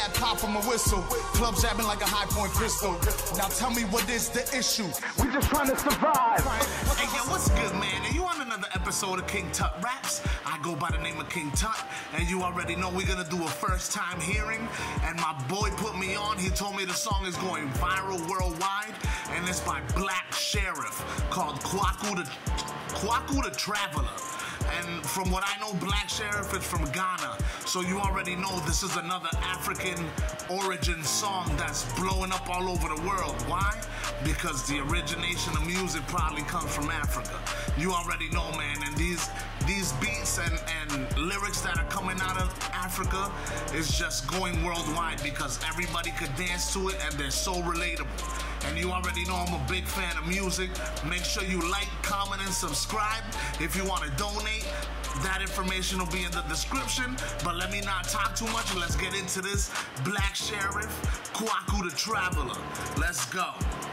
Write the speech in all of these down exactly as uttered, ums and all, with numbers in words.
cat pop from a whistle. Club jabbing like a high point pistol. Now tell me what is the issue? We just trying to survive. Hey, yo, what's good, man? Are you on another episode of King Tut Raps? I go by the name of King Tut, and you already know we're gonna do a first time hearing. And my boy put me on. He told me the song is going viral worldwide, and it's by Black Sheriff called Kwaku the, Kwaku the Traveler. And from what I know, Black Sheriff is from Ghana. So you already know this is another African origin song that's blowing up all over the world. Why? Because the origination of music probably comes from Africa. You already know, man. And these these beats and, and lyrics that are coming out of Africa is just going worldwide because everybody could dance to it and they're so relatable. And you already know I'm a big fan of music. Make sure you like, comment, and subscribe. If you want to donate, that information will be in the description. But let me not talk too much. Let's get into this. Black Sheriff, Kwaku the Traveler. Let's go.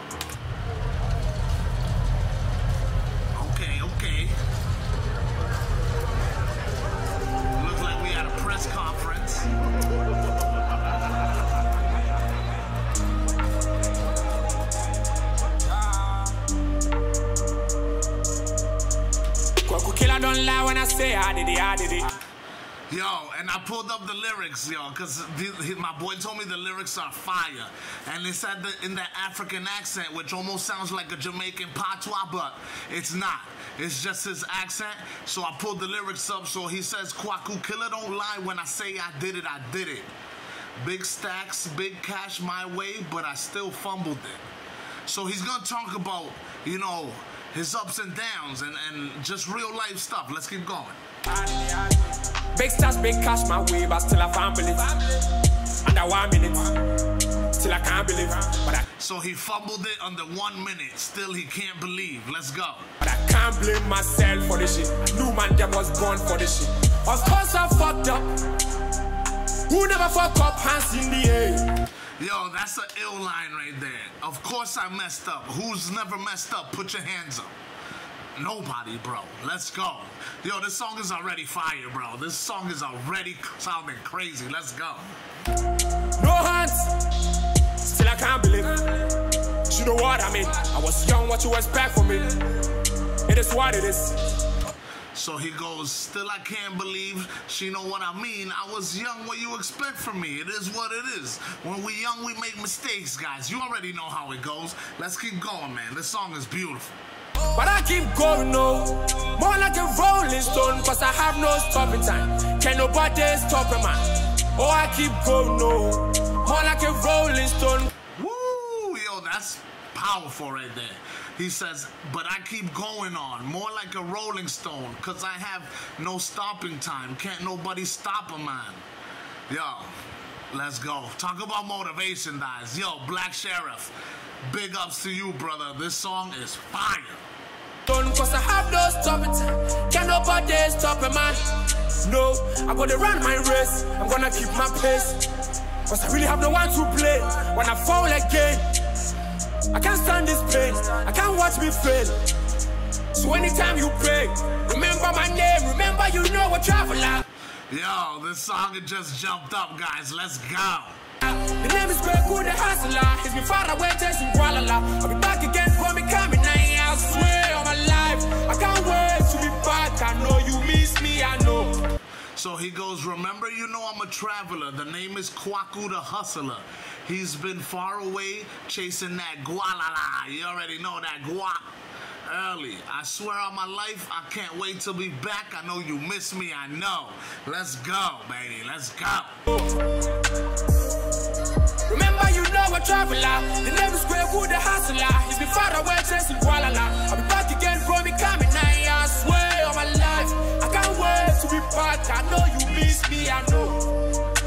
Okay, okay. Looks like we had a press conference. Killer don't lie when I say I did it, I did it. Yo, and I pulled up the lyrics, yo, because my boy told me the lyrics are fire. And they said that in that African accent, which almost sounds like a Jamaican patois, but it's not. It's just his accent. So I pulled the lyrics up. So he says, Kwaku, killer don't lie when I say I did it, I did it. Big stacks, big cash my way, but I still fumbled it. So he's going to talk about, you know, his ups and downs and, and just real life stuff. Let's keep going. Big stars, big cash my way, but still I can't believe. Under one minute, still I can't believe. But I so he fumbled it under one minute. Still he can't believe. Let's go. But I can't blame myself for this shit. I knew man them was born for this shit. Of course I fucked up. Who never fuck up, hands in the air. Yo, that's an ill line right there. Of course I messed up. Who's never messed up? Put your hands up. Nobody, bro. Let's go. Yo, this song is already fire, bro. This song is already sounding crazy. Let's go. No hands. Still I can't believe. You know what I mean? I was young, what you expect from me? It is what it is. So he goes, still I can't believe, she know what I mean. I was young, what you expect from me? It is what it is. When we young, we make mistakes, guys. You already know how it goes. Let's keep going, man. This song is beautiful. But I keep going, no. More like a rolling stone, cause I have no stopping time. Can nobody stop a man? Oh, I keep going, no. More like a rolling stone. Woo, yo, that's powerful right there. He says, but I keep going on, more like a rolling stone, cause I have no stopping time. Can't nobody stop a man. Yo, let's go. Talk about motivation, guys. Yo, Black Sheriff, big ups to you, brother. This song is fire. Cause I have no stopping time. Can't nobody stop a man. No, I'm gonna run my race. I'm gonna keep my pace. Cause I really have no one to play. When I fall again, I can't stand this pain. I can't watch me fail. So anytime you pray, remember my name. Remember you know a traveler. Yo, this song had just jumped up, guys. Let's go. The name is Kwaku the Hustler. He's been far away chasing Kuala. I'll be back again for me coming. I swear on my life, I can't wait to be back. I know you miss me, I know. So he goes, remember, you know I'm a traveler. The name is Kwaku the Hustler. He's been far away chasing that gualala. You already know that guap. Early. I swear on my life, I can't wait to be back. I know you miss me, I know. Let's go, baby. Let's go. Remember, you know a traveler. The name is Kwaku the Hustler. He's been far away chasing Kuala. I'll be back again for me coming. I swear on my life, I can't wait to be back. I know you miss me, I know.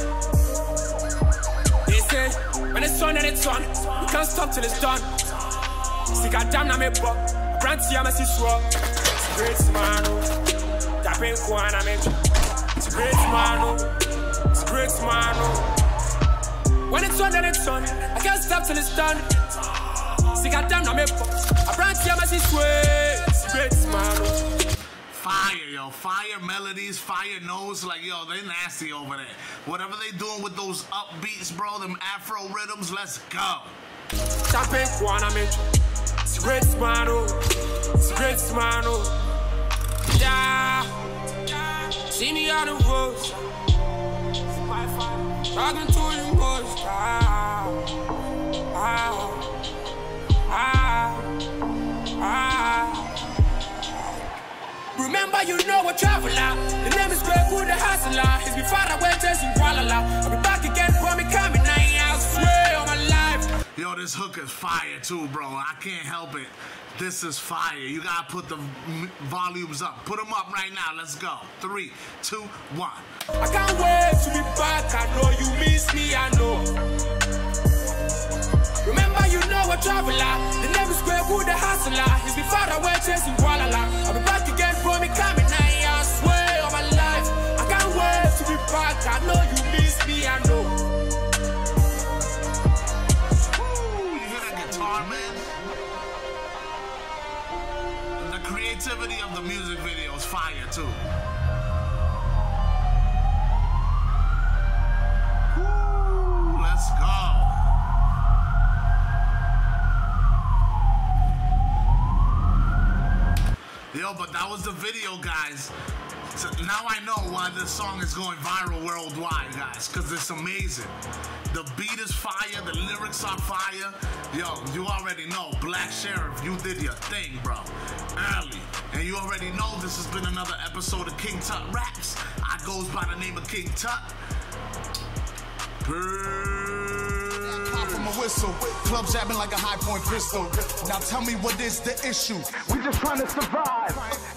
They say, when it's on and it's on, you can't stop till it's done. See, goddamn, I'm a buck. Brand see, I'm a siswa. It's a great man, oh. Tapping Kwana, I'm It's a great man, oh. It's a great man, oh. When it's on, then it's on. I can't stop till it's done. See, goddamn, I'm a buck. Brand see, I'm a siswa. It's a great man, oh. fire, yo. Fire melodies, fire notes. Like, yo, they nasty over there. Whatever they doing with those upbeats, bro, them Afro rhythms, let's go. Champagne, wanna make great mano, great mano. Yeah, see me on the road, talking to you, boys. Ah, ah, ah, ah. Remember, you know a traveler. The name is Greg Wood, the hustler. He's been far away, chasing Kuala. I'll be back again for me coming. I swear on my life. Yo, this hook is fire too, bro. I can't help it. This is fire. You gotta put the volumes up. Put them up right now. Let's go. Three, two, one. I can't wait to be back. I know you miss me. I know. Remember, you know a traveler. The name is Greg Wood, the hustler. He's been far away, chasing Kuala. I'll be back again for me coming. I swear on my life. I can't wait to be back. I know you miss me. I know. Man. The creativity of the music video is fire too. Woo, let's go. Yo, but that was the video, guys. So now I know why this song is going viral worldwide, guys, because it's amazing. The beat is fire, the lyrics are fire. Yo, you already know, Black Sheriff, you did your thing, bro. Early. And you already know this has been another episode of King Tut Raps. I goes by the name of King Tut. Pop from a whistle, club jabbing like a high point crystal. Now tell me what is the issue? We just trying to survive.